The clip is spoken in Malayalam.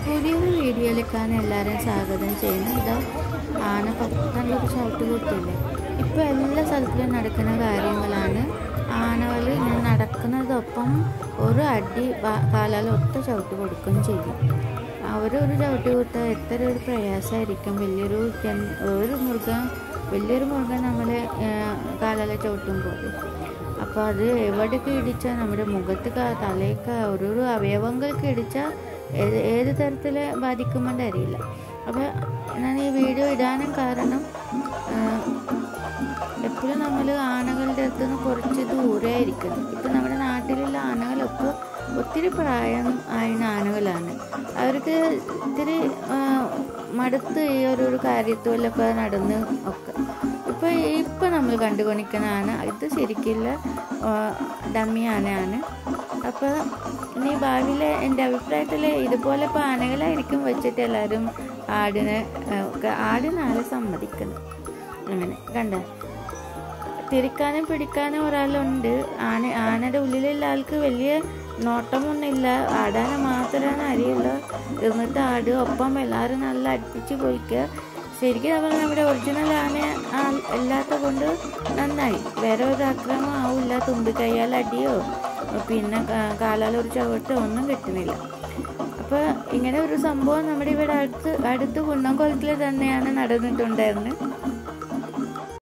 പുതിയൊരു വീഡിയോയിലേക്കാണ് എല്ലാവരെയും സ്വാഗതം ചെയ്യുന്നത്. ഇതാ ആന പത്തണ്ടൊക്കെ ചവിട്ട് കൊടുത്തില്ലേ. ഇപ്പോൾ എല്ലാ സ്ഥലത്തിലും നടക്കുന്ന കാര്യങ്ങളാണ്. ആനകൾ ഇങ്ങനെ നടക്കുന്നതൊപ്പം ഒരു അടി കാലാൽ ഒറ്റ ചവിട്ട് കൊടുക്കുകയും ചെയ്യും. അവരൊരു ചവിട്ട് കൊടുത്താൽ എത്ര ഒരു പ്രയാസമായിരിക്കും. വലിയൊരു മൃഗം നമ്മളെ കാലാലെ ചവിട്ടുമ്പോൾ അപ്പോൾ അത് എവിടെയൊക്കെ ഇടിച്ചാൽ നമ്മുടെ മുഖത്ത് തലയൊക്കെ ഓരോരോ അവയവങ്ങൾക്ക് ഇടിച്ചാൽ ഏത് തരത്തിൽ ബാധിക്കുമെന്ന് അറിയില്ല. അപ്പോൾ ഞാൻ ഈ വീഡിയോ ഇടാനും കാരണം എപ്പോഴും നമ്മൾ ആനകളുടെ അടുത്ത് നിന്ന് കുറച്ച് ദൂരെ ആയിരിക്കണം. ഇപ്പം നമ്മുടെ നാട്ടിലുള്ള ആനകളൊക്കെ ഒത്തിരി പ്രായം ആയ ആനകളാണ്. അവർക്ക് ഇത്തിരി മടുത്ത് ഈ ഒരു കാര്യത്തിലൊക്കെ നടന്ന് ഒക്കെ ഇപ്പം നമ്മൾ കണ്ടുകൊണ്ടിരിക്കുന്ന ആന ഇത് ശരിക്കില്ല ഡമ്മി ആനയാണ്. അപ്പോൾ ഇനി ഭാവിയിൽ എൻ്റെ അഭിപ്രായത്തിൽ ഇതുപോലെ ഇപ്പോൾ ആനകളായിരിക്കും വെച്ചിട്ട് എല്ലാവരും ആടിനാലെ സമ്മതിക്കുന്നത്. അങ്ങനെ കണ്ട തിരിക്കാനും പിടിക്കാനും ഒരാളുണ്ട്. ആനയുടെ ഉള്ളിലുള്ള ആൾക്ക് വലിയ നോട്ടമൊന്നുമില്ല. ആടാനെ മാത്രമാണ് അറിയുള്ളൂ. എന്നിട്ട് ആട് ഒപ്പം എല്ലാവരും നല്ല അടുപ്പിച്ച് പോയിക്കുക. ശരിക്കും നമ്മുടെ ഒറിജിനൽ ആന അല്ലാത്ത കൊണ്ട് നന്നായി. വേറെ ഒരു ആക്രമണം ആവില്ല. തുമ്പി കയ്യാൽ അടിയോ പിന്നെ കാലാലൊരു ചവിട്ടോ ഒന്നും കിട്ടുന്നില്ല. അപ്പോൾ ഇങ്ങനെ ഒരു സംഭവം നമ്മുടെ ഇവിടെ അടുത്ത് കുന്നംകുളത്തിൽ തന്നെയാണ് നടന്നിട്ടുണ്ടായിരുന്നത്.